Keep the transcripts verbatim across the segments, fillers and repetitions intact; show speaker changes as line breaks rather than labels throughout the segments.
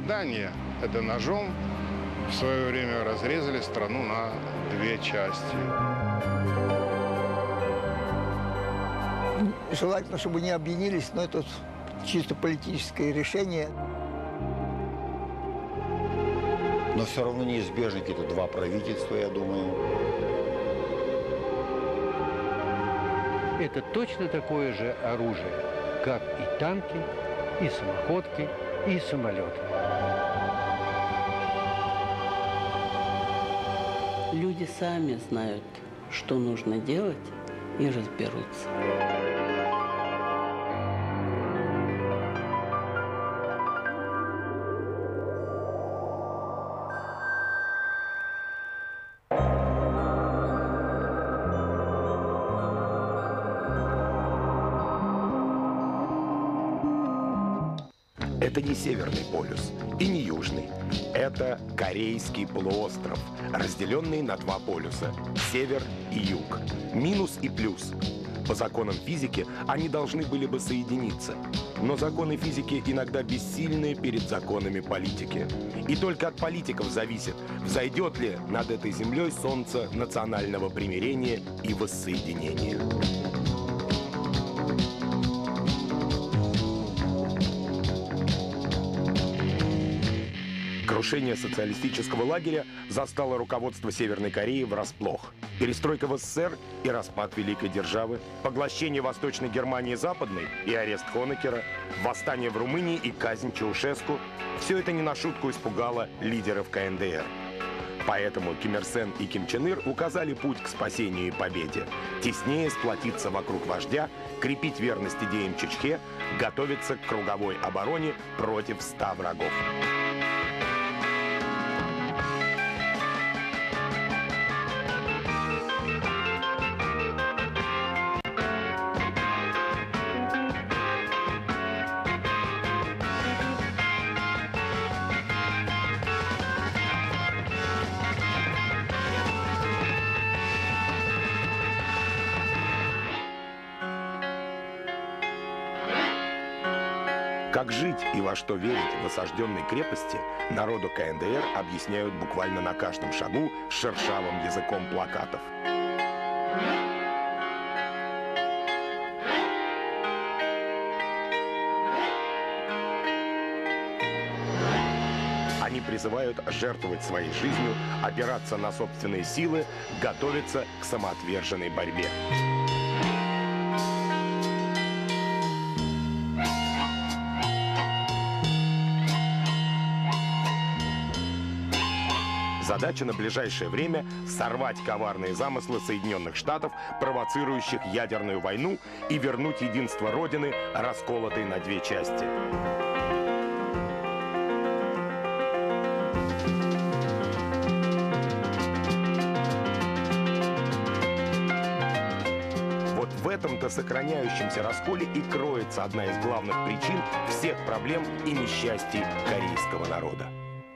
задание. Это ножом в свое время разрезали страну на две части.
Желательно, чтобы не объединились, но это чисто политическое решение.
Но все равно неизбежны какие-то два правительства, я думаю.
Это точно такое же оружие, как и танки, и самоходки, и самолеты.
Люди сами знают, что нужно делать, и разберутся.
Это не Северный полюс и не Южный. Это Корейский полуостров, разделенный на два полюса – север и юг. Минус и плюс. По законам физики они должны были бы соединиться. Но законы физики иногда бессильны перед законами политики. И только от политиков зависит, взойдет ли над этой землей солнце национального примирения и воссоединения. Крушение социалистического лагеря застало руководство Северной Кореи врасплох. Перестройка в СССР и распад великой державы, поглощение Восточной Германии Западной и арест Хонекера, восстание в Румынии и казнь Чаушеску – все это не на шутку испугало лидеров ка эн дэ эр. Поэтому Ким Ир Сен и Ким Чен Ир указали путь к спасению и победе. Теснее сплотиться вокруг вождя, крепить верность идеям Чучхе, готовиться к круговой обороне против ста врагов. Как жить и во что верить в осажденной крепости, народу ка эн дэ эр объясняют буквально на каждом шагу шершавым языком плакатов. Они призывают жертвовать своей жизнью, опираться на собственные силы, готовиться к самоотверженной борьбе. Задача на ближайшее время – сорвать коварные замыслы Соединенных Штатов, провоцирующих ядерную войну, и вернуть единство Родины, расколотой на две части. Вот в этом-то сохраняющемся расколе и кроется одна из главных причин всех проблем и несчастий корейского народа.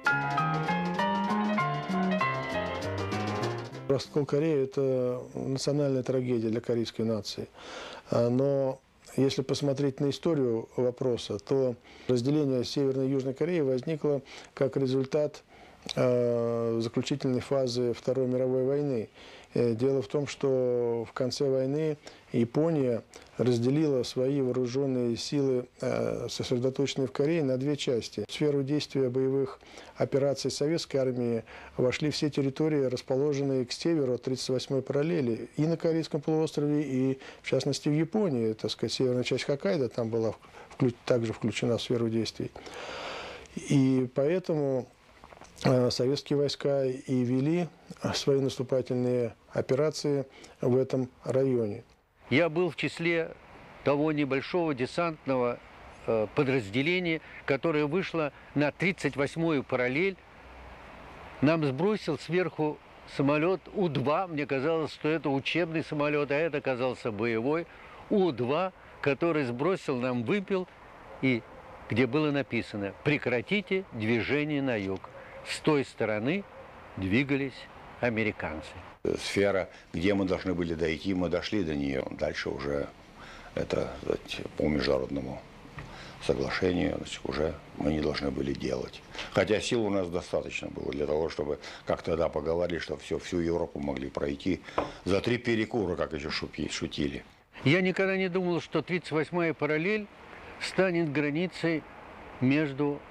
Раскол Кореи – это национальная трагедия для корейской нации. Но если посмотреть на историю вопроса, то разделение Северной и Южной Кореи возникло как результат заключительной фазы Второй мировой войны. Дело в том, что в конце войны Япония разделила свои вооруженные силы, сосредоточенные в Корее, на две части. В сферу действия боевых операций советской армии вошли все территории, расположенные к северу от тридцать восьмой параллели, и на Корейском полуострове, и в частности в Японии. Так сказать, северная часть Хоккайдо там была также включена в сферу действий. И поэтому советские войска и вели свои наступательные операции в этом районе.
Я был в числе того небольшого десантного э, подразделения, которое вышло на тридцать восьмую параллель. Нам сбросил сверху самолет У два. Мне казалось, что это учебный самолет, а это оказался боевой У два, который сбросил нам вымпел, и где было написано: «Прекратите движение на юг». С той стороны двигались американцы.
Сфера, где мы должны были дойти, мы дошли до нее. Дальше уже это, сказать, по международному соглашение, значит, уже мы не должны были делать. Хотя сил у нас достаточно было для того, чтобы, как тогда поговорили, что все, всю Европу могли пройти за три перекура, как еще шутили.
Я никогда не думал, что тридцать восьмая параллель станет границей между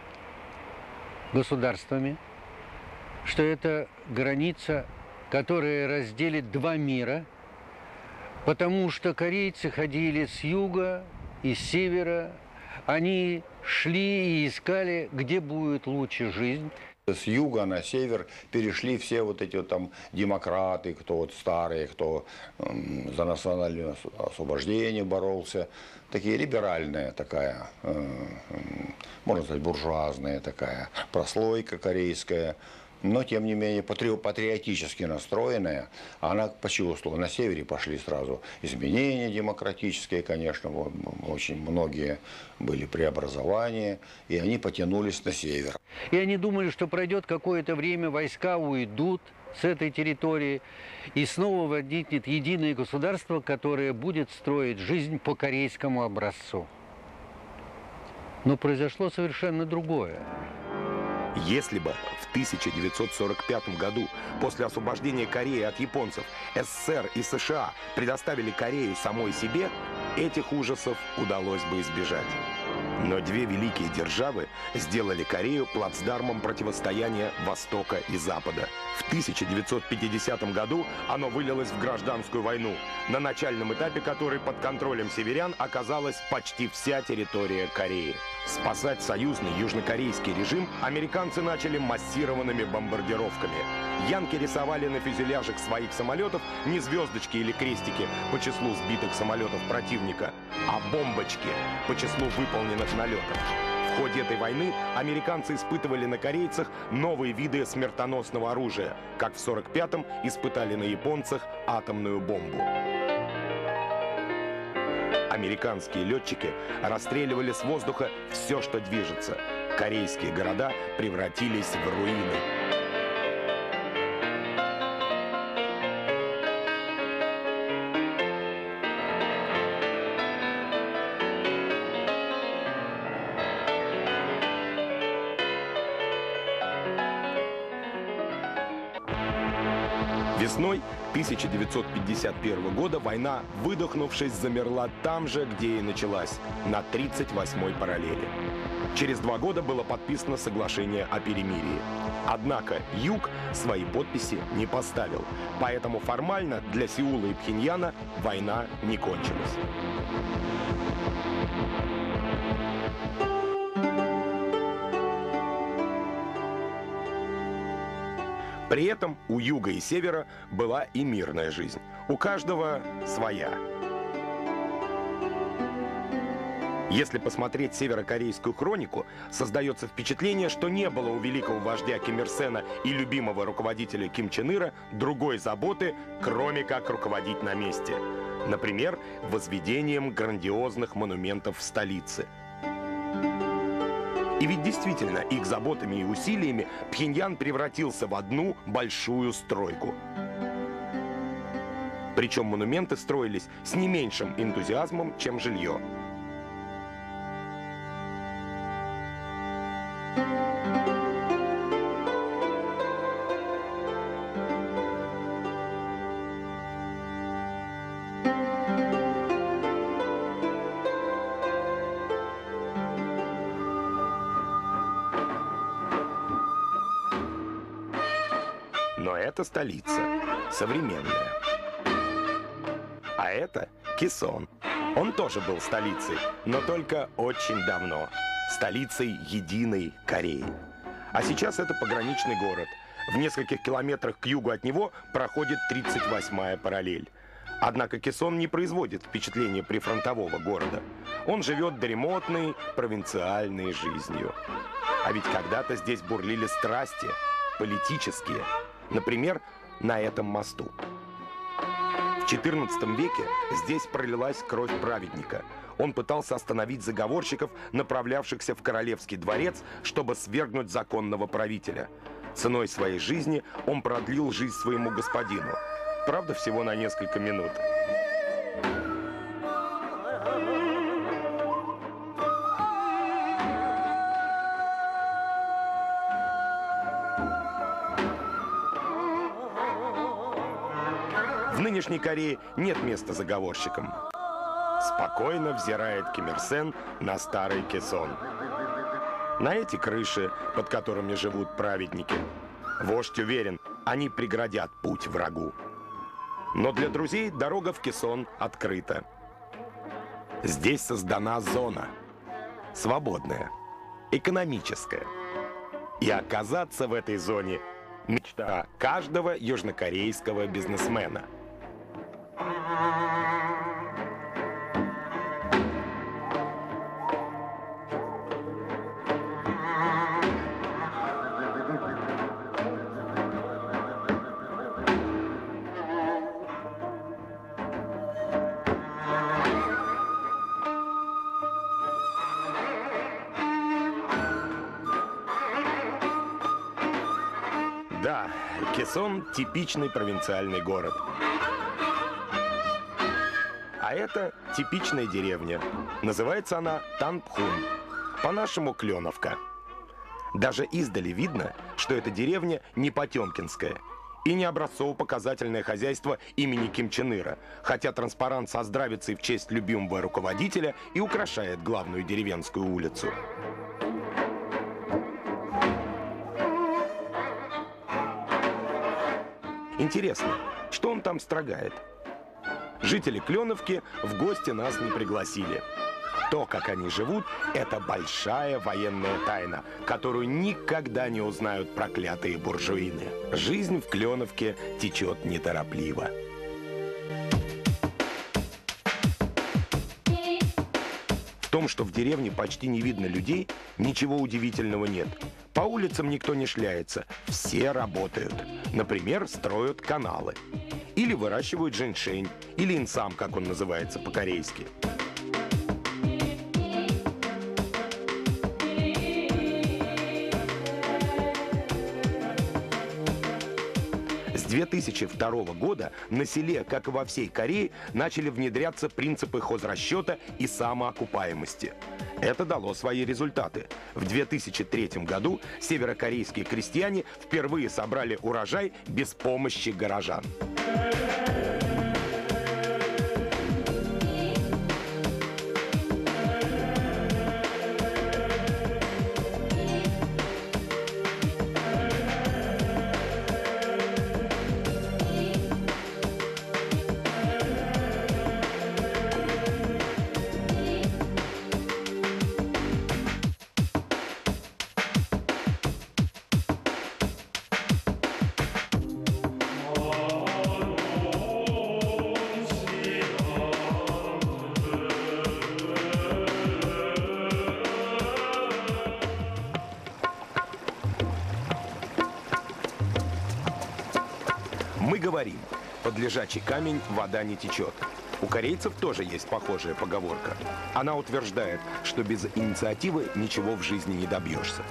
государствами, что это граница, которая разделит два мира, потому что корейцы ходили с юга и с севера, они шли и искали, где будет лучше жизнь.
С юга на север перешли все вот эти вот там демократы, кто вот старые, кто э, за национальное освобождение боролся. Такие либеральная такая, э, э, можно сказать, буржуазная такая прослойка корейская. Но, тем не менее, патриотически настроенная, она почувствовала. На севере пошли сразу изменения демократические, конечно, очень многие были преобразования, и они потянулись на север.
И они думали, что пройдет какое-то время, войска уйдут с этой территории, и снова возникнет единое государство, которое будет строить жизнь по корейскому образцу. Но произошло совершенно другое.
Если бы в тысяча девятьсот сорок пятом году, после освобождения Кореи от японцев, СССР и США предоставили Корею самой себе, этих ужасов удалось бы избежать. Но две великие державы сделали Корею плацдармом противостояния Востока и Запада. В тысяча девятьсот пятидесятом году оно вылилось в гражданскую войну, на начальном этапе которой под контролем северян оказалась почти вся территория Кореи. Спасать союзный южнокорейский режим американцы начали массированными бомбардировками. Янки рисовали на фюзеляжах своих самолетов не звездочки или крестики по числу сбитых самолетов противника, а бомбочки по числу выполненных налетов. В ходе этой войны американцы испытывали на корейцах новые виды смертоносного оружия, как в сорок пятом испытали на японцах атомную бомбу. Американские летчики расстреливали с воздуха все, что движется. Корейские города превратились в руины. Весной тысяча девятьсот пятьдесят первого года война, выдохнувшись, замерла там же, где и началась, на тридцать восьмой параллели. Через два года было подписано соглашение о перемирии. Однако Юг свои подписи не поставил, поэтому формально для Сеула и Пхеньяна война не кончилась. При этом у юга и севера была и мирная жизнь. У каждого своя. Если посмотреть северокорейскую хронику, создается впечатление, что не было у великого вождя Ким Ир Сена и любимого руководителя Ким Чен Ира другой заботы, кроме как руководить на месте. Например, возведением грандиозных монументов в столице. И ведь действительно, их заботами и усилиями Пхеньян превратился в одну большую стройку. Причем монументы строились с не меньшим энтузиазмом, чем жилье. Но это столица, современная. А это Кесон. Он тоже был столицей, но только очень давно. Столицей единой Кореи. А сейчас это пограничный город. В нескольких километрах к югу от него проходит тридцать восьмая параллель. Однако Кесон не производит впечатления прифронтового города. Он живет дремотной, провинциальной жизнью. А ведь когда-то здесь бурлили страсти, политические. Например, на этом мосту. В четырнадцатом веке здесь пролилась кровь праведника. Он пытался остановить заговорщиков, направлявшихся в королевский дворец, чтобы свергнуть законного правителя. Ценой своей жизни он продлил жизнь своему господину. Правда, всего на несколько минут. В нынешней Корее нет места заговорщикам. Спокойно взирает Ким Ир Сен на старый кессон. На эти крыши, под которыми живут праведники, вождь уверен, они преградят путь врагу. Но для друзей дорога в кессон открыта. Здесь создана зона. Свободная, экономическая. И оказаться в этой зоне – мечта каждого южнокорейского бизнесмена. Да, Кессон – типичный провинциальный город. А это типичная деревня. Называется она Танпхун, по-нашему Кленовка. Даже издали видно, что эта деревня не потемкинская и не образцово-показательное хозяйство имени Ким Чен Ира, хотя транспарант со здравицей в честь любимого руководителя и украшает главную деревенскую улицу. Интересно, что он там строгает? Жители Кленовки в гости нас не пригласили. То, как они живут, это большая военная тайна, которую никогда не узнают проклятые буржуины. Жизнь в Кленовке течет неторопливо. В том, что в деревне почти не видно людей, ничего удивительного нет. По улицам никто не шляется, все работают. Например, строят каналы. Или выращивают женьшень, или инсам, как он называется по-корейски. С две тысячи второго года на селе, как и во всей Корее, начали внедряться принципы хозрасчета и самоокупаемости. Это дало свои результаты. В две тысячи третьем году северокорейские крестьяне впервые собрали урожай без помощи горожан. Мы говорим, под лежачий камень вода не течет. У корейцев тоже есть похожая поговорка. Она утверждает, что без инициативы ничего в жизни не добьешься.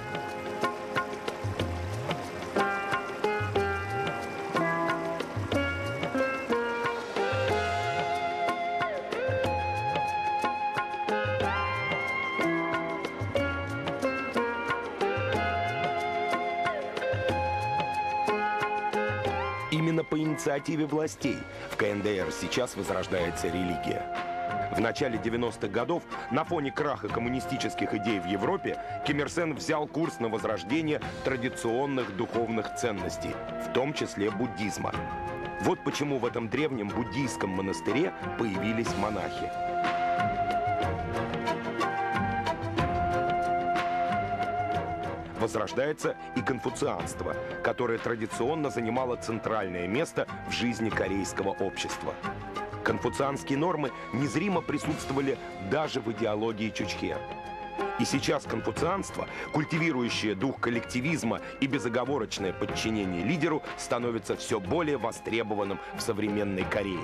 Именно по инициативе властей в КНДР сейчас возрождается религия. В начале девяностых годов на фоне краха коммунистических идей в Европе Ким Ир Сен взял курс на возрождение традиционных духовных ценностей, в том числе буддизма. Вот почему в этом древнем буддийском монастыре появились монахи. Возрождается и конфуцианство, которое традиционно занимало центральное место в жизни корейского общества. Конфуцианские нормы незримо присутствовали даже в идеологии Чучхе. И сейчас конфуцианство, культивирующее дух коллективизма и безоговорочное подчинение лидеру, становится все более востребованным в современной Корее.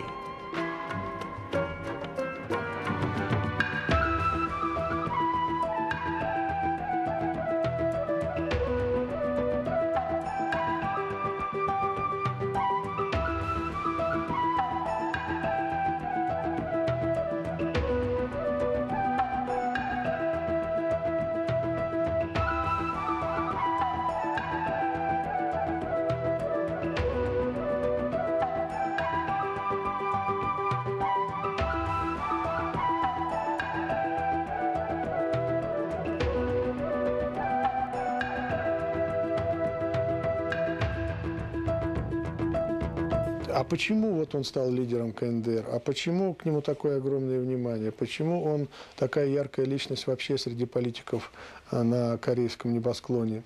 А почему вот он стал лидером ка эн дэ эр? А почему к нему такое огромное внимание? Почему он такая яркая личность вообще среди политиков на корейском небосклоне?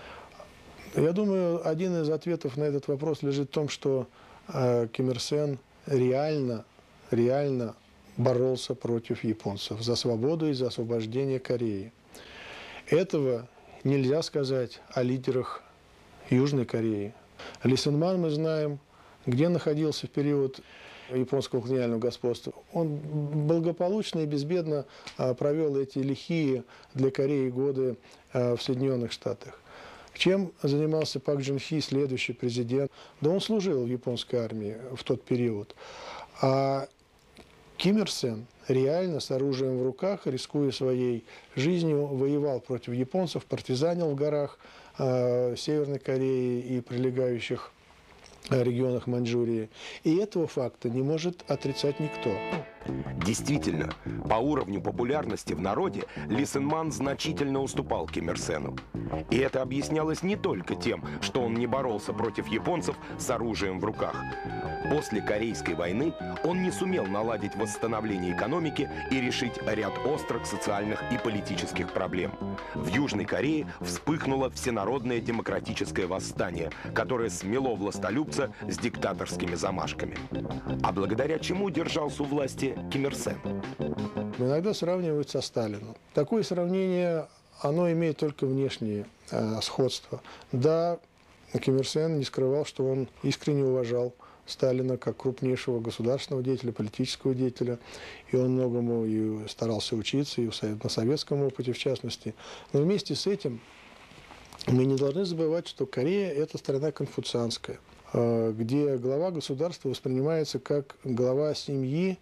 Я думаю, один из ответов на этот вопрос лежит в том, что э, Ким Ир Сен реально, реально боролся против японцев за свободу и за освобождение Кореи. Этого нельзя сказать о лидерах Южной Кореи. Ли Сен Ман, мы знаем, где находился в период японского колониального господства. Он благополучно и безбедно а, провел эти лихие для Кореи годы а, в Соединенных Штатах. Чем занимался Пак Джун Хи, следующий президент? Да он служил в японской армии в тот период. А Ким Ир Сен реально с оружием в руках, рискуя своей жизнью, воевал против японцев, партизанил в горах э, Северной Кореи и прилегающих регионах Маньчжурии. И этого факта не может отрицать никто.
Действительно, по уровню популярности в народе Ли Сен Ман значительно уступал Ким Ир Сену. И это объяснялось не только тем, что он не боролся против японцев с оружием в руках. После Корейской войны он не сумел наладить восстановление экономики и решить ряд острых социальных и политических проблем. В Южной Корее вспыхнуло всенародное демократическое восстание, которое смело властолюбца с диктаторскими замашками. А благодаря чему держался у власти Ким Ир Сен?
Иногда сравнивают со Сталином. Такое сравнение, оно имеет только внешнее э, сходство. Да, Ким Ир Сен не скрывал, что он искренне уважал Сталина как крупнейшего государственного деятеля, политического деятеля. И он многому и старался учиться, и на советском опыте в частности. Но вместе с этим мы не должны забывать, что Корея – это страна конфуцианская, где глава государства воспринимается как глава семьи,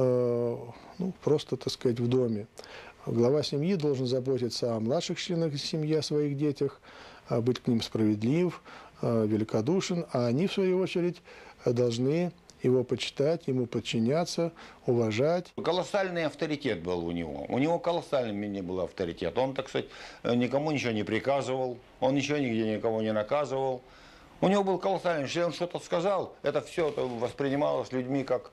ну, просто, так сказать, в доме. Глава семьи должен заботиться о младших членах семьи, о своих детях, быть к ним справедлив, великодушен, а они, в свою очередь, должны его почитать, ему подчиняться, уважать.
Колоссальный авторитет был у него. У него колоссальный был авторитет. Он, так сказать, никому ничего не приказывал, он ничего нигде никого не наказывал. У него был колоссальный, если он что-то сказал, это все это воспринималось людьми как,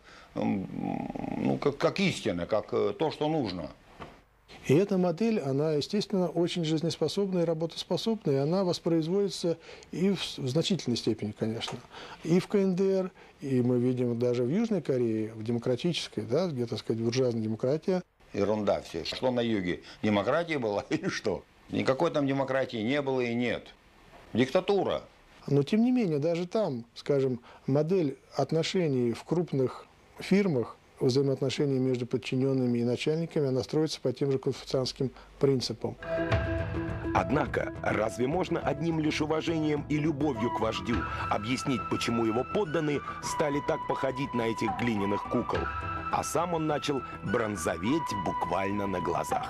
ну, как, как истина, как то, что нужно.
И эта модель, она, естественно, очень жизнеспособная и работоспособная, и она воспроизводится и в, в значительной степени, конечно, и в ка эн дэ эр, и мы видим даже в Южной Корее, в демократической, да, где, так сказать, буржуазная демократия.
Ерунда все. Что на юге? Демократия была или что? Никакой там демократии не было и нет. Диктатура.
Но, тем не менее, даже там, скажем, модель отношений в крупных фирмах, взаимоотношения между подчиненными и начальниками, она строится по тем же конфуцианским принципам.
Однако, разве можно одним лишь уважением и любовью к вождю объяснить, почему его подданные стали так походить на этих глиняных кукол? А сам он начал бронзоветь буквально на глазах.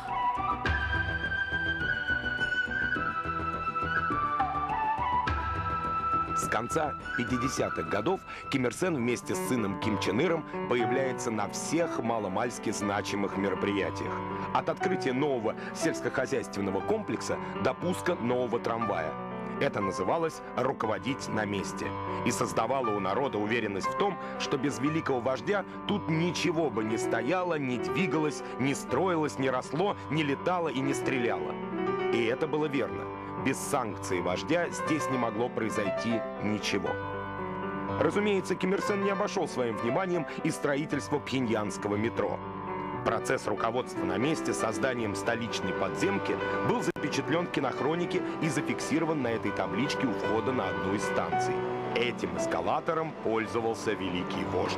С конца пятидесятых годов Ким Ир Сен вместе с сыном Ким Чен Иром появляется на всех маломальски значимых мероприятиях. От открытия нового сельскохозяйственного комплекса до пуска нового трамвая. Это называлось «руководить на месте» и создавало у народа уверенность в том, что без великого вождя тут ничего бы не стояло, не двигалось, не строилось, не росло, не летало и не стреляло. И это было верно. Без санкций вождя здесь не могло произойти ничего. Разумеется, Ким Ир Сен не обошел своим вниманием и строительство пхеньянского метро. Процесс руководства на месте созданием столичной подземки был запечатлен в кинохронике и зафиксирован на этой табличке у входа на одну из станций. Этим эскалатором пользовался великий вождь.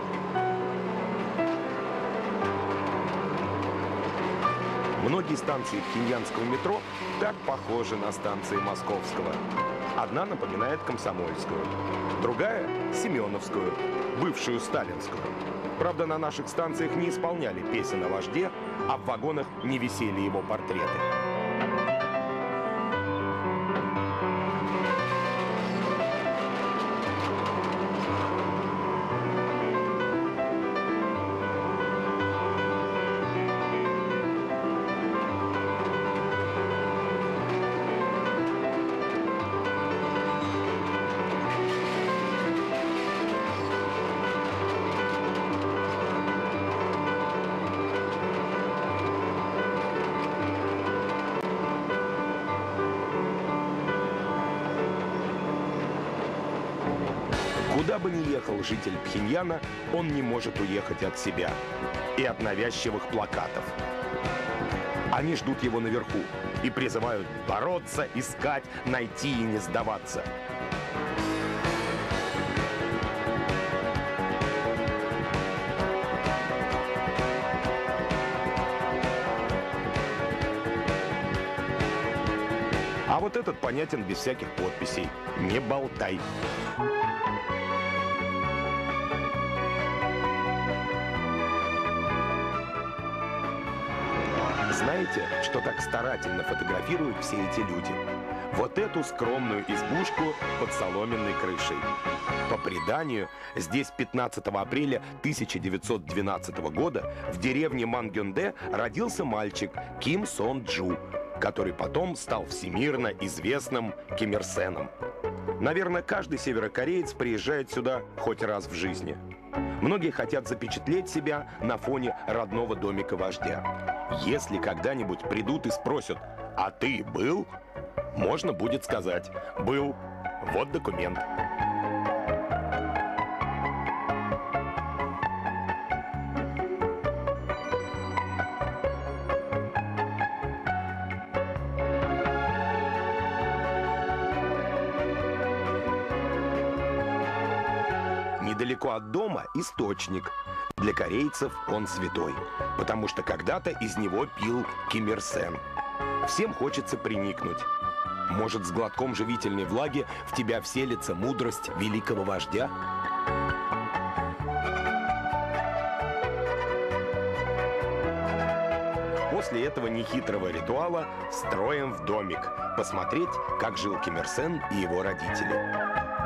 Многие станции пхеньянского метро так похожи на станции московского. Одна напоминает Комсомольскую, другая – Семеновскую, бывшую Сталинскую. Правда, на наших станциях не исполняли песен о вожде, а в вагонах не висели его портреты. Куда бы ни ехал житель Пхеньяна, он не может уехать от себя и от навязчивых плакатов. Они ждут его наверху и призывают бороться, искать, найти и не сдаваться. А вот этот понятен без всяких подписей. Не болтай. Знаете, что так старательно фотографируют все эти люди? Вот эту скромную избушку под соломенной крышей. По преданию, здесь пятнадцатого апреля тысяча девятьсот двенадцатого года в деревне Мангюнде родился мальчик Ким Сон Джу, который потом стал всемирно известным Ким Ир Сеном. Наверное, каждый северокореец приезжает сюда хоть раз в жизни. Многие хотят запечатлеть себя на фоне родного домика вождя. Если когда-нибудь придут и спросят: «А ты был?», можно будет сказать: «Был. Вот документ». Недалеко от дома источник. Для корейцев он святой, потому что когда-то из него пил Ким Ир Сен. Всем хочется приникнуть. Может, с глотком живительной влаги в тебя вселится мудрость великого вождя? После этого нехитрого ритуала строим в домик, посмотреть, как жил Ким Ир Сен и его родители.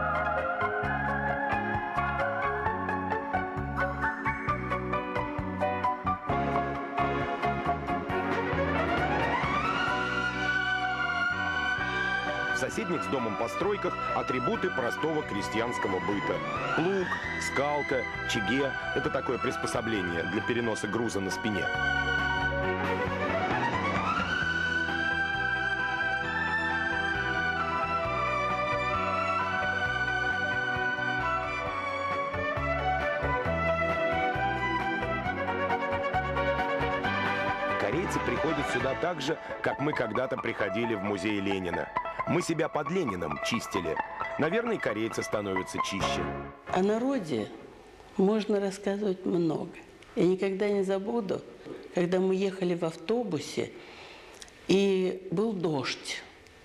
В соседних с домом постройках атрибуты простого крестьянского быта. Плуг, скалка, чиге – это такое приспособление для переноса груза на спине. Корейцы приходят сюда так же, как мы когда-то приходили в музей Ленина. Мы себя под Лениным чистили. Наверное, корейцы становятся чище.
О народе можно рассказывать много. Я никогда не забуду, когда мы ехали в автобусе, и был дождь.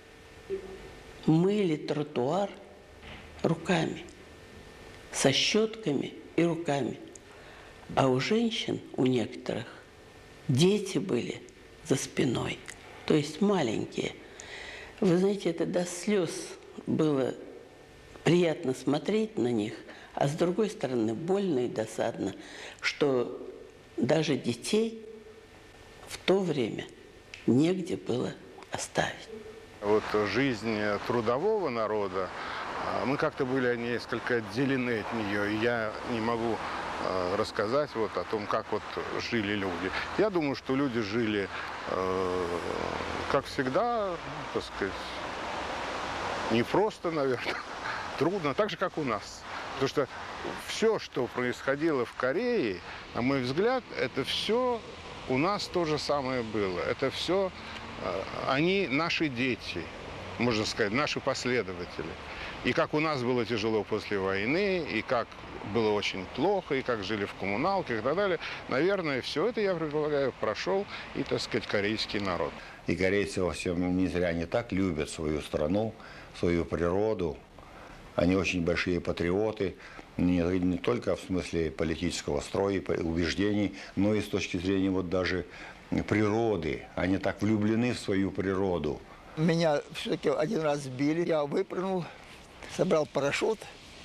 Мыли тротуар руками, со щетками и руками. А у женщин, у некоторых, дети были за спиной, то есть маленькие. Вы знаете, это до слез было приятно смотреть на них, а с другой стороны больно и досадно, что даже детей в то время негде было оставить.
Вот жизнь трудового народа, мы как-то были несколько отделены от нее, и я не могу рассказать вот о том, как вот жили люди. Я думаю, что люди жили, э, как всегда, так сказать, не просто, наверное, трудно, так же, как у нас. Потому что все, что происходило в Корее, на мой взгляд, это все у нас то же самое было. Это все, э, они наши дети, можно сказать, наши последователи. И как у нас было тяжело после войны, и как было очень плохо, и как жили в коммуналках и так далее. Наверное, все это, я предполагаю, прошел и, так сказать, корейский народ.
И корейцы во всем не зря не так любят свою страну, свою природу. Они очень большие патриоты, не, не только в смысле политического строя, убеждений, но и с точки зрения вот даже природы. Они так влюблены в свою природу.
Меня все-таки один раз сбили, я выпрыгнул, собрал парашют,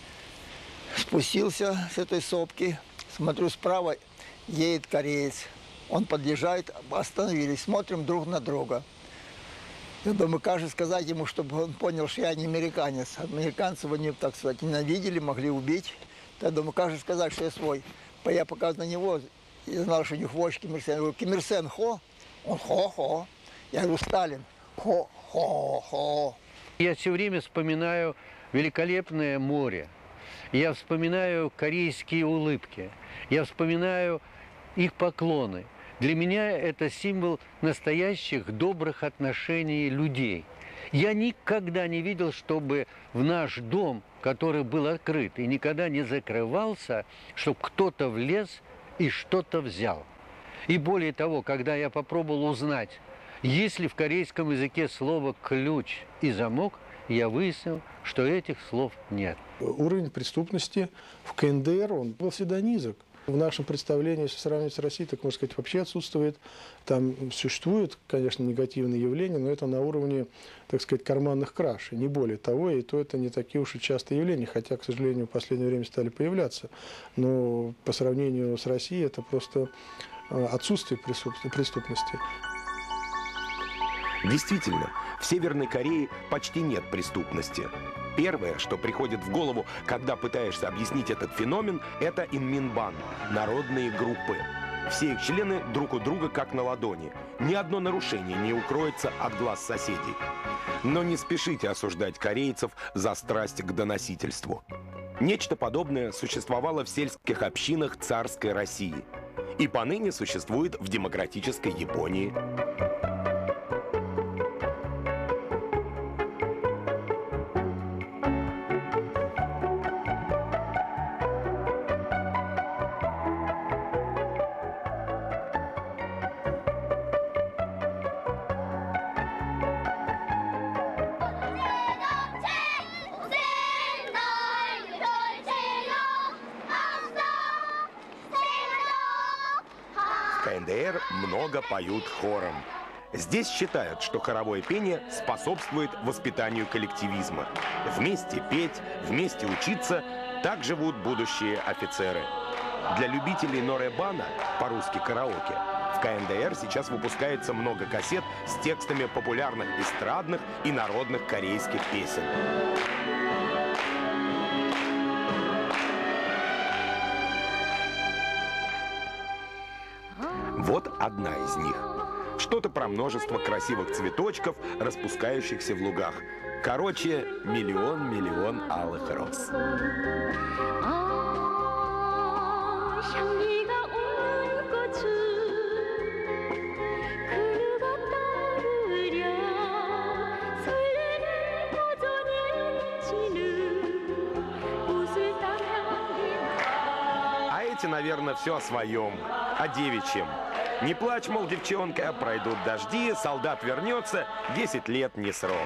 спустился с этой сопки, смотрю, справа едет кореец. Он подъезжает, остановились, смотрим друг на друга. Я думаю, кажется, сказать ему, чтобы он понял, что я не американец. Американцев они, так сказать, ненавидели, могли убить. Я думаю, кажется, сказать, что я свой. Я показываю на него, я знал, что у них вождь Ким Ир Сен. Я говорю: Ким Ир Сен, хо? Он хо-хо. Я говорю: Сталин, хо-хо-хо.
Я все время вспоминаю великолепное море. я вспоминаю корейские улыбки, я вспоминаю их поклоны. Для меня это символ настоящих добрых отношений людей. Я никогда не видел, чтобы в наш дом, который был открыт и никогда не закрывался, чтобы кто-то влез и что-то взял. И более того, когда я попробовал узнать, есть ли в корейском языке слово «ключ» и «замок», я выяснил, что этих слов нет.
Уровень преступности в ка эн дэ эр, он был всегда низок. В нашем представлении, если сравнивать с Россией, так, можно сказать, вообще отсутствует. Там существуют, конечно, негативные явления, но это на уровне, так сказать, карманных краж, и не более того, и то это не такие уж и частые явления, хотя, к сожалению, в последнее время стали появляться. Но по сравнению с Россией это просто отсутствие преступности.
Действительно, в Северной Корее почти нет преступности. Первое, что приходит в голову, когда пытаешься объяснить этот феномен, это инминбан – народные группы. Все их члены друг у друга как на ладони. Ни одно нарушение не укроется от глаз соседей. Но не спешите осуждать корейцев за страсть к доносительству. Нечто подобное существовало в сельских общинах царской России. И поныне существует в демократической Японии. В ка эн дэ эр много поют хором. Здесь считают, что хоровое пение способствует воспитанию коллективизма. Вместе петь, вместе учиться – так живут будущие офицеры. Для любителей норэбана, по-русски караоке, в ка эн дэ эр сейчас выпускается много кассет с текстами популярных эстрадных и народных корейских песен. Вот одна из них. Что-то про множество красивых цветочков, распускающихся в лугах. Короче, миллион-миллион алых роз. А эти, наверное, все о своем, о девичьем. Не плачь, мол, девчонка, пройдут дожди, солдат вернется, десять лет не срок.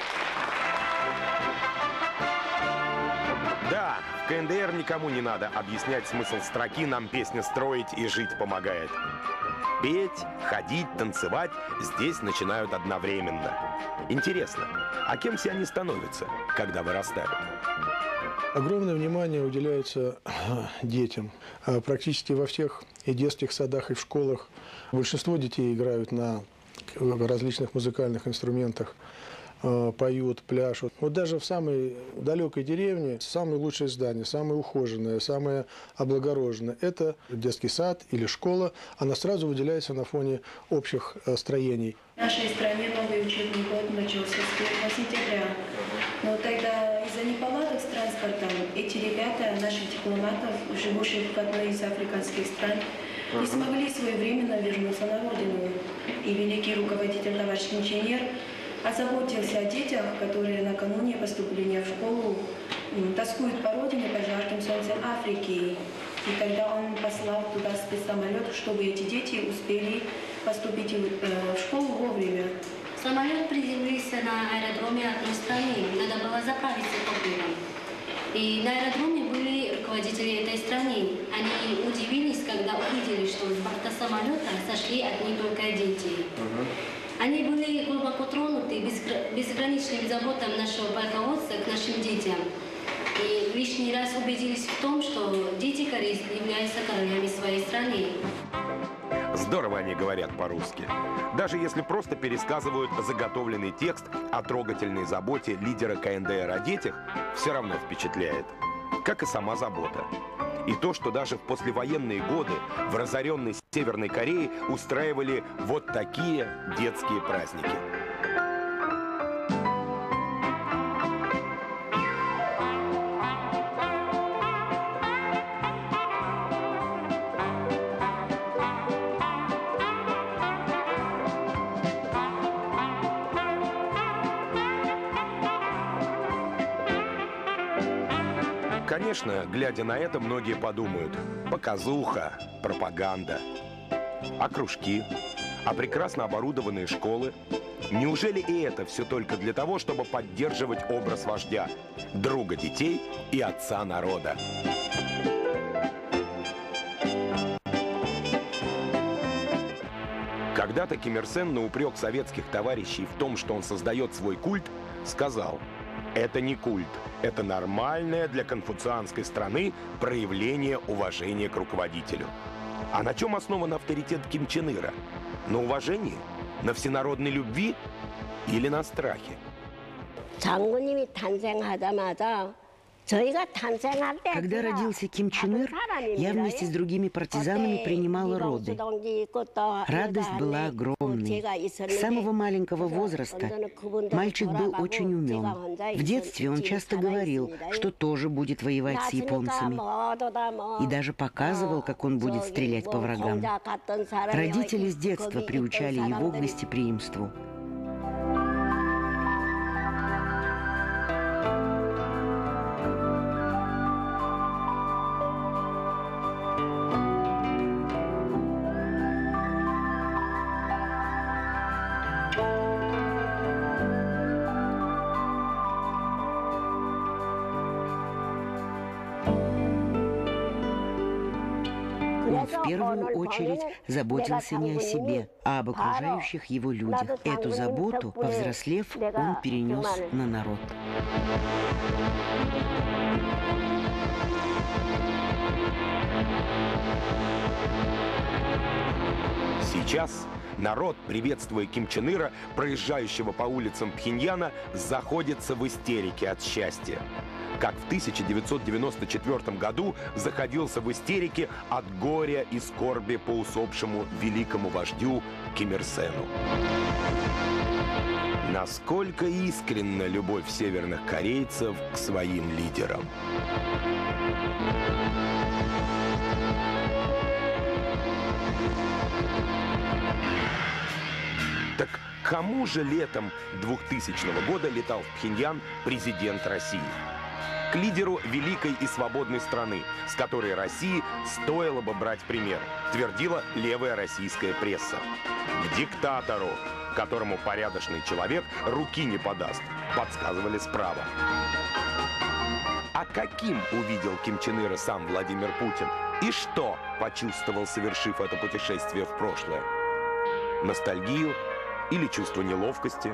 Да, в ка эн дэ эр никому не надо объяснять смысл строки «Нам песня строить и жить помогает». Петь, ходить, танцевать здесь начинают одновременно. Интересно, а кем все они становятся, когда вырастают?
Огромное внимание уделяется детям. Практически во всех и детских садах, и в школах большинство детей играют на различных музыкальных инструментах, поют, пляшут. Вот даже в самой далекой деревне самое лучшее здание, самое ухоженное, самое облагороженное – это детский сад или школа. Она сразу выделяется на фоне общих строений.
В нашей стране новый учебный год начался с первого сентября. Но тогда из-за неполадок с транспортом эти ребята, наших дипломатов, живущих в одной из африканских стран, не смогли своевременно вернуться на родину. И великий руководитель, товарищ инженер, озаботился о детях, которые накануне поступления в школу тоскуют по родине, по жарким солнцем Африки. И тогда он послал туда спецсамолет, чтобы эти дети успели поступить в школу вовремя.
Самолет приземлился на аэродроме одной страны. Надо было заправиться топливом. И на аэродроме были руководители этой страны. Они удивились, когда увидели, что с борта самолета сошли одни только дети. Они были глубоко тронуты безграничным заботам нашего полководца к нашим детям. И лишний раз убедились в том, что дети корейцы являются королями своей страны.
Здорово они говорят по-русски. Даже если просто пересказывают заготовленный текст о трогательной заботе лидера ка эн дэ эр о детях, все равно впечатляет. Как и сама забота. И то, что даже в послевоенные годы в разоренной Северной Корее устраивали вот такие детские праздники. Конечно, глядя на это, многие подумают: показуха, пропаганда. А кружки? А прекрасно оборудованные школы? Неужели и это все только для того, чтобы поддерживать образ вождя, друга детей и отца народа? Когда-то Ким Ир Сен на упрек советских товарищей в том, что он создает свой культ, сказал: это не культ, это нормальное для конфуцианской страны проявление уважения к руководителю. А на чем основан авторитет Ким Чен Ира? На уважении? На всенародной любви? Или на страхе?
장군님이 탄생하자마자
Когда родился Ким Чен Ир, я вместе с другими партизанами принимала роды. Радость была огромной. С самого маленького возраста мальчик был очень умен. В детстве он часто говорил, что тоже будет воевать с японцами. И даже показывал, как он будет стрелять по врагам. Родители с детства приучали его к гостеприимству. Он в первую очередь заботился не о себе, а об окружающих его людях. Эту заботу, повзрослев, он перенес на народ.
Сейчас народ, приветствуя Ким Чен Ира, проезжающего по улицам Пхеньяна, заходится в истерике от счастья. Как в тысяча девятьсот девяносто четвёртом году заходился в истерике от горя и скорби по усопшему великому вождю Ким Ир Сену. Насколько искренна любовь северных корейцев к своим лидерам. Так кому же летом двухтысячного года летал в Пхеньян президент России? К лидеру великой и свободной страны, с которой России стоило бы брать пример, твердила левая российская пресса. К диктатору, которому порядочный человек руки не подаст, подсказывали справа. А каким увидел Ким Чен Ира сам Владимир Путин? И что почувствовал, совершив это путешествие в прошлое? Ностальгию или чувство неловкости?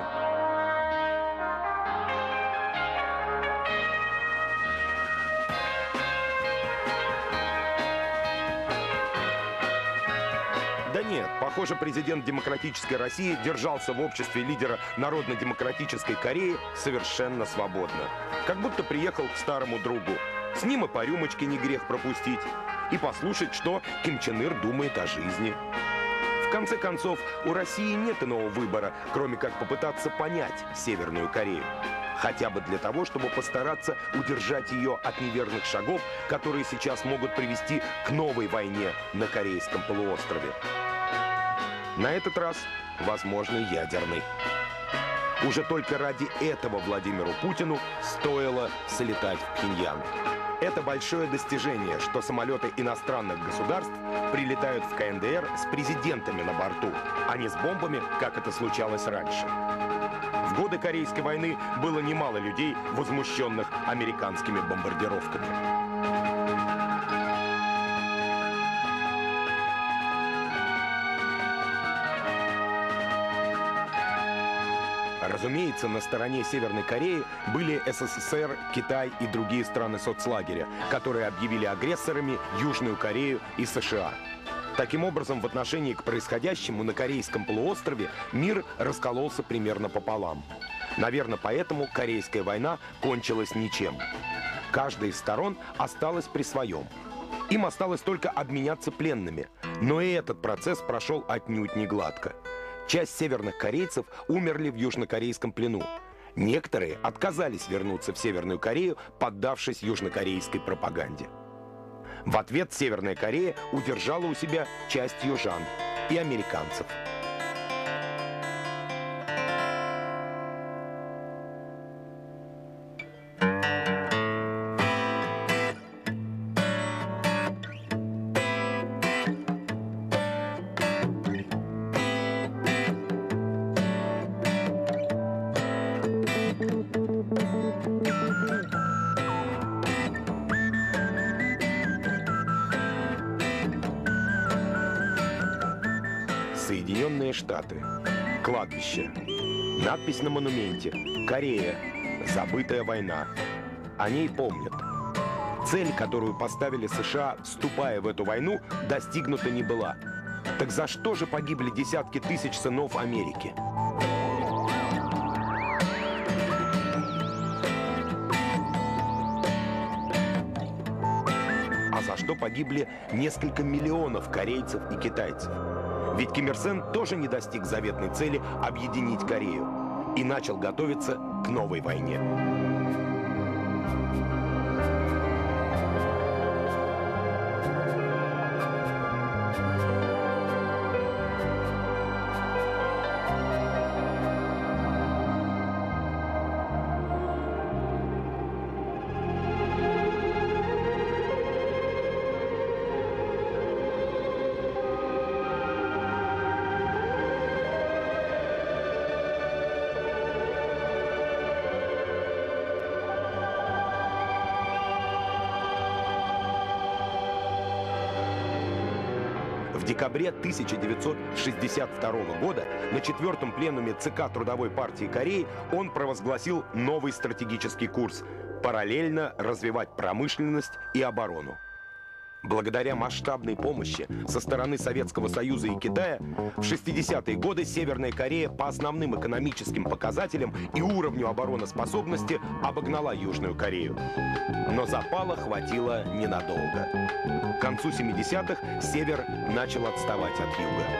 Да нет, похоже, президент демократической России держался в обществе лидера Народно-демократической Кореи совершенно свободно. Как будто приехал к старому другу. С ним и по рюмочке не грех пропустить. И послушать, что Ким Чен Ир думает о жизни. В конце концов, у России нет иного выбора, кроме как попытаться понять Северную Корею. Хотя бы для того, чтобы постараться удержать ее от неверных шагов, которые сейчас могут привести к новой войне на Корейском полуострове. На этот раз, возможно, ядерный. Уже только ради этого Владимиру Путину стоило слетать в Пхеньян. Это большое достижение, что самолеты иностранных государств прилетают в ка эн дэ эр с президентами на борту, а не с бомбами, как это случалось раньше. В годы Корейской войны было немало людей, возмущенных американскими бомбардировками. Разумеется, на стороне Северной Кореи были эс эс эс эр, Китай и другие страны соцлагеря, которые объявили агрессорами Южную Корею и США. Таким образом, в отношении к происходящему на Корейском полуострове мир раскололся примерно пополам. Наверное, поэтому Корейская война кончилась ничем. Каждая из сторон осталась при своем. Им осталось только обменяться пленными. Но и этот процесс прошел отнюдь не гладко. Часть северных корейцев умерли в южнокорейском плену. Некоторые отказались вернуться в Северную Корею, поддавшись южнокорейской пропаганде. В ответ Северная Корея удержала у себя часть южан и американцев. Соединенные Штаты. Кладбище. Надпись на монументе. Корея. Забытая война. О ней помнят. Цель, которую поставили США, вступая в эту войну, достигнута не была. Так за что же погибли десятки тысяч сынов Америки? А за что погибли несколько миллионов корейцев и китайцев? Ведь Ким Ир Сен тоже не достиг заветной цели объединить Корею и начал готовиться к новой войне. В декабре тысяча девятьсот шестьдесят второго года на четвертом пленуме ЦК Трудовой партии Кореи он провозгласил новый стратегический курс – параллельно развивать промышленность и оборону. Благодаря масштабной помощи со стороны Советского Союза и Китая в шестидесятые годы Северная Корея по основным экономическим показателям и уровню обороноспособности обогнала Южную Корею. Но запала хватило ненадолго. К концу семидесятых Север начал отставать от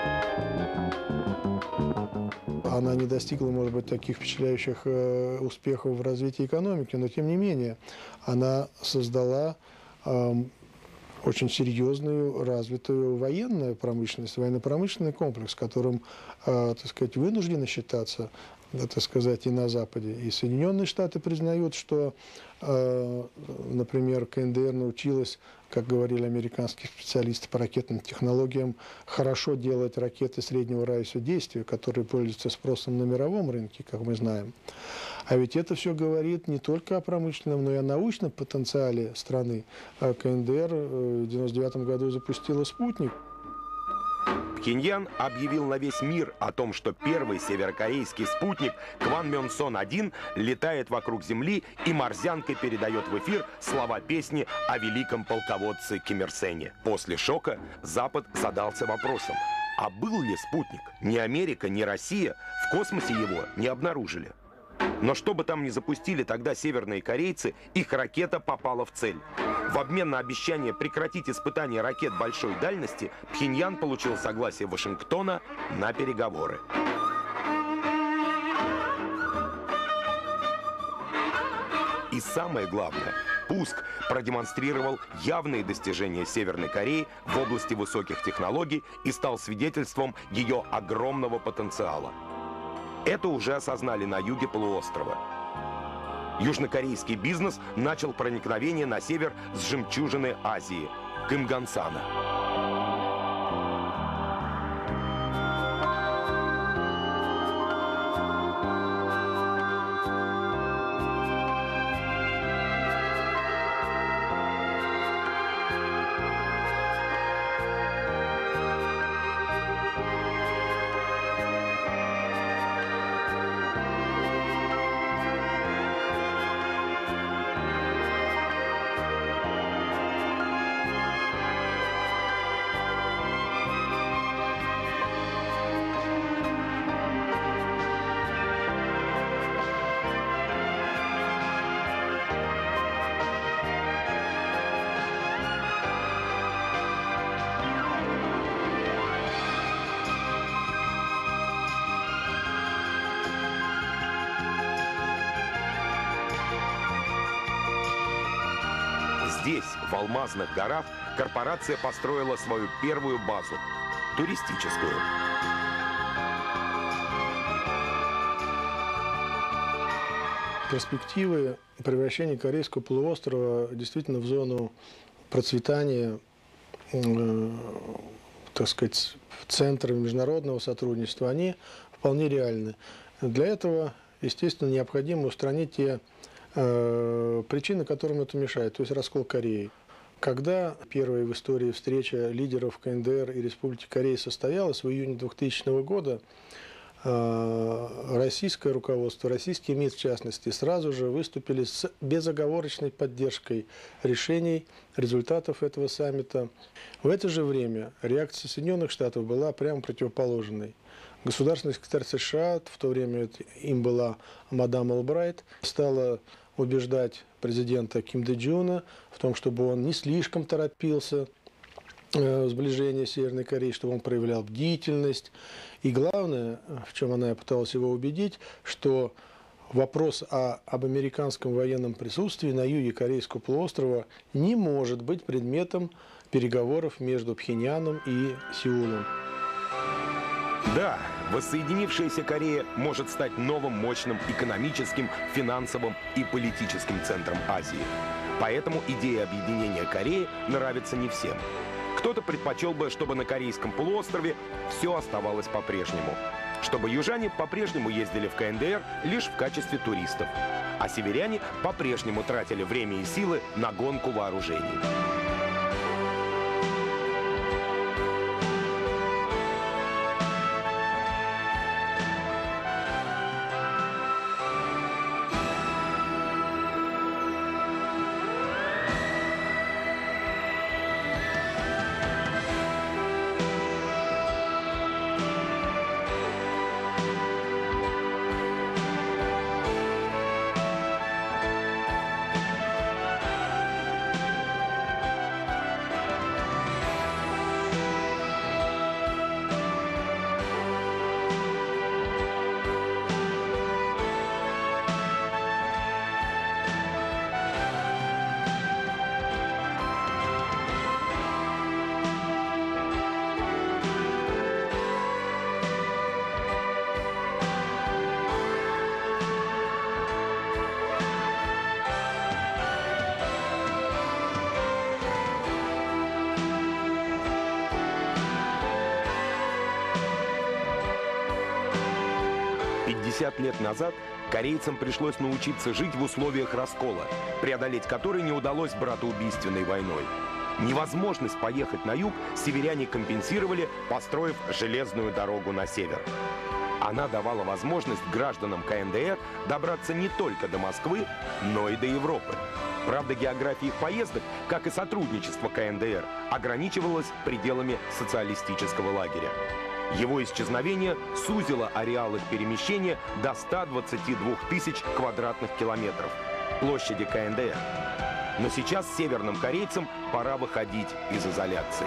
Юга.
Она не достигла, может быть, таких впечатляющих э, успехов в развитии экономики, но тем не менее она создала э, очень серьезную, развитую военную промышленность, военно-промышленный комплекс, которым, э, так сказать, вынуждены считаться, так сказать, и на Западе. И Соединенные Штаты признают, что, э, например, КНДР научилась, как говорили американские специалисты по ракетным технологиям, хорошо делать ракеты среднего радиуса действия, которые пользуются спросом на мировом рынке, как мы знаем. А ведь это все говорит не только о промышленном, но и о научном потенциале страны. КНДР в девяносто девятом году запустила «Спутник».
Пхеньян объявил на весь мир о том, что первый северокорейский спутник Кванмёнсон один летает вокруг Земли и морзянкой передает в эфир слова песни о великом полководце Ким Ир Сене. После шока Запад задался вопросом, а был ли спутник? Ни Америка, ни Россия в космосе его не обнаружили. Но что бы там ни запустили тогда северные корейцы, их ракета попала в цель. В обмен на обещание прекратить испытания ракет большой дальности, Пхеньян получил согласие Вашингтона на переговоры. И самое главное, пуск продемонстрировал явные достижения Северной Кореи в области высоких технологий и стал свидетельством ее огромного потенциала. Это уже осознали на юге полуострова. Южнокорейский бизнес начал проникновение на север с жемчужины Азии – Кымгансана. Здесь, в Алмазных горах, корпорация построила свою первую базу – туристическую.
Перспективы превращения Корейского полуострова действительно в зону процветания, э, так сказать, центра международного сотрудничества, они вполне реальны. Для этого, естественно, необходимо устранить те э, причины, которым это мешает, то есть раскол Кореи. Когда первая в истории встреча лидеров КНДР и Республики Корея состоялась в июне двухтысячного года, российское руководство, российский МИД в частности, сразу же выступили с безоговорочной поддержкой решений, результатов этого саммита. В это же время реакция Соединенных Штатов была прямо противоположной. Государственный секретарь США, в то время им была мадам Олбрайт, стала убеждать президента Ким Дэ Джуна в том, чтобы он не слишком торопился в сближении Северной Кореи, чтобы он проявлял бдительность. И главное, в чем она пыталась его убедить, что вопрос о, об американском военном присутствии на юге Корейского полуострова не может быть предметом переговоров между Пхеньяном и Сеулом.
Да, воссоединившаяся Корея может стать новым мощным экономическим, финансовым и политическим центром Азии. Поэтому идея объединения Кореи нравится не всем. Кто-то предпочел бы, чтобы на Корейском полуострове все оставалось по-прежнему. Чтобы южане по-прежнему ездили в КНДР лишь в качестве туристов. А северяне по-прежнему тратили время и силы на гонку вооружений. пятьдесят лет назад корейцам пришлось научиться жить в условиях раскола, преодолеть который не удалось братоубийственной войной. Невозможность поехать на юг северяне компенсировали, построив железную дорогу на север. Она давала возможность гражданам КНДР добраться не только до Москвы, но и до Европы. Правда, география их поездок, как и сотрудничество КНДР, ограничивалась пределами социалистического лагеря. Его исчезновение сузило ареал их перемещения до ста двадцати двух тысяч квадратных километров площади КНДР. Но сейчас северным корейцам пора выходить из изоляции.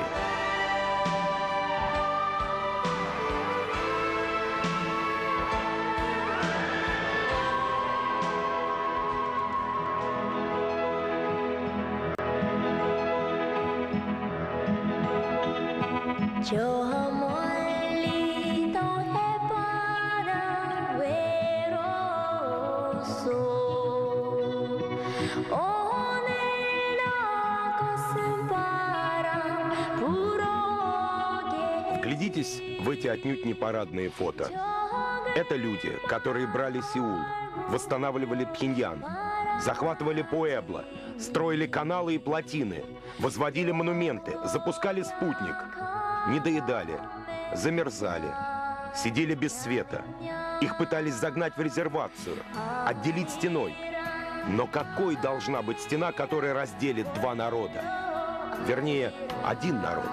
Вглядитесь в эти отнюдь не парадные фото. Это люди, которые брали Сеул, восстанавливали Пхеньян, захватывали Пуэбло, строили каналы и плотины, возводили монументы, запускали спутник, не доедали, замерзали, сидели без света. Их пытались загнать в резервацию, отделить стеной. Но какой должна быть стена, которая разделит два народа? Вернее, один народ.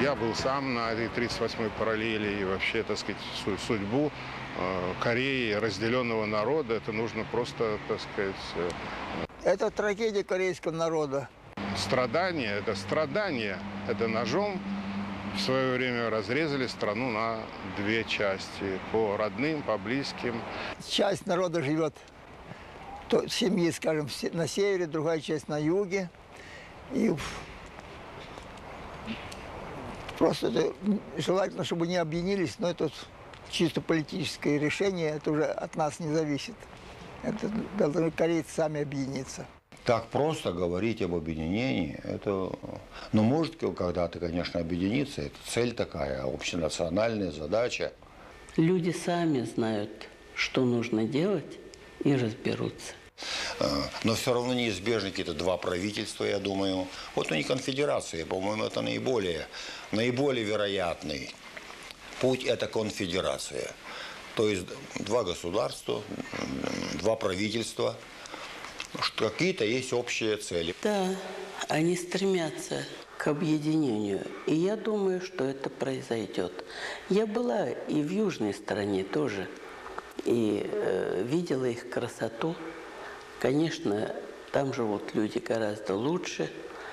Я был сам на этой тридцать восьмой параллели, и вообще, так сказать, судьбу Кореи, разделенного народа, это нужно просто, так сказать...
Это трагедия корейского народа.
Страдание, это страдание, это ножом в свое время разрезали страну на две части, по родным, по близким.
Часть народа живет, то, семьи, скажем, на севере, другая часть на юге. И просто это желательно, чтобы не объединились, но это чисто политическое решение, это уже от нас не зависит. Это должны корейцы сами объединиться.
Так просто говорить об объединении, это, ну, может когда-то, конечно, объединиться, это цель такая, общенациональная задача.
Люди сами знают, что нужно делать, и разберутся.
Но все равно неизбежны какие-то два правительства, я думаю. Вот у них конфедерация, по-моему, это наиболее, наиболее вероятный путь – это конфедерация. То есть два государства, два правительства, какие-то есть общие цели.
Да, они стремятся к объединению. И я думаю, что это произойдет. Я была и в южной стороне тоже, и э, видела их красоту. Конечно, там живут люди гораздо лучше.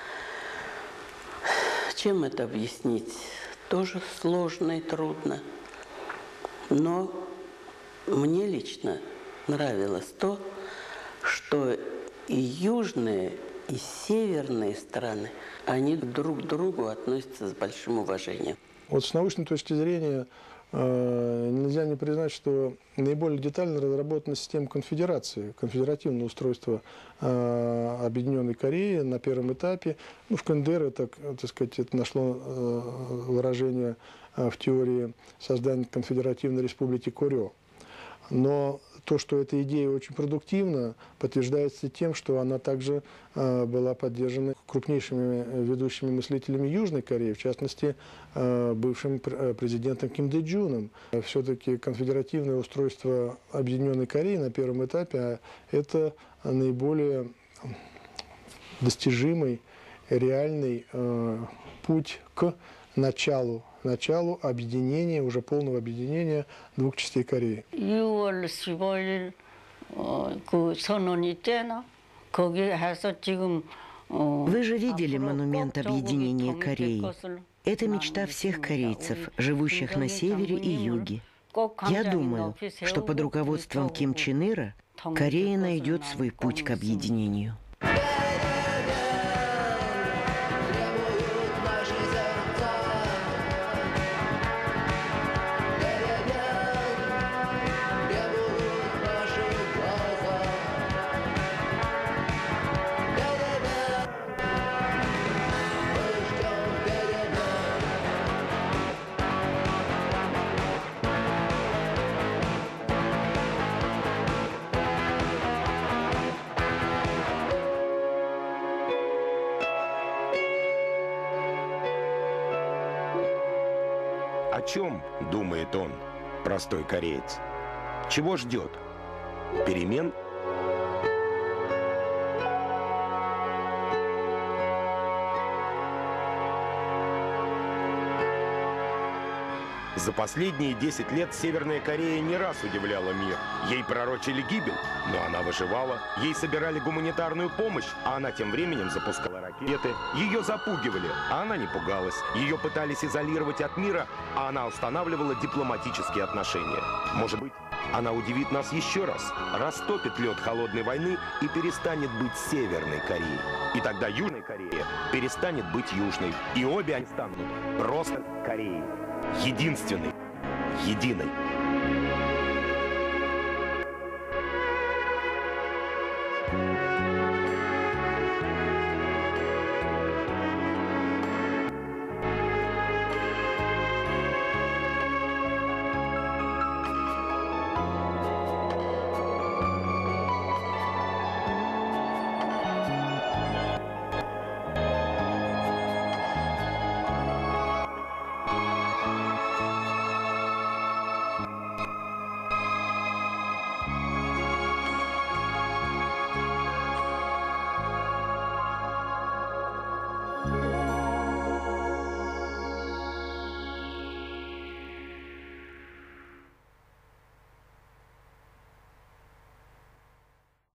Чем это объяснить? Тоже сложно и трудно. Но мне лично нравилось то, что и южные, и северные страны, они друг к другу относятся с большим уважением.
Вот с научной точки зрения э, нельзя не признать, что наиболее детально разработана система конфедерации, конфедеративное устройство э, Объединенной Кореи на первом этапе. Ну, в ка эн дэ эр это, так сказать, это нашло э, выражение э, в теории создания конфедеративной республики Корё. Но то, что эта идея очень продуктивна, подтверждается тем, что она также э, была поддержана крупнейшими ведущими мыслителями Южной Кореи, в частности, э, бывшим президентом Ким Дэ Джуном. Все-таки конфедеративное устройство Объединенной Кореи на первом этапе – это наиболее достижимый, реальный э, путь к началу началу объединения, уже полного объединения двух частей Кореи.
유월 십오일 어, 그 선언이 때나 거기에서 지금
Вы же видели монумент объединения Кореи. Это мечта всех корейцев, живущих на севере и юге. Я думаю, что под руководством Ким Чен Ира Корея найдет свой путь к объединению.
О чем думает он, простой кореец? Чего ждет? Перемен? За последние десять лет Северная Корея не раз удивляла мир. Ей пророчили гибель, но она выживала. Ей собирали гуманитарную помощь, а она тем временем запускала ракеты. Ее запугивали, а она не пугалась. Ее пытались изолировать от мира, а она устанавливала дипломатические отношения. Может быть, она удивит нас еще раз, растопит лед холодной войны и перестанет быть Северной Кореей. И тогда Южная Корея перестанет быть Южной. И обе они станут просто Кореей. Единственной, единой.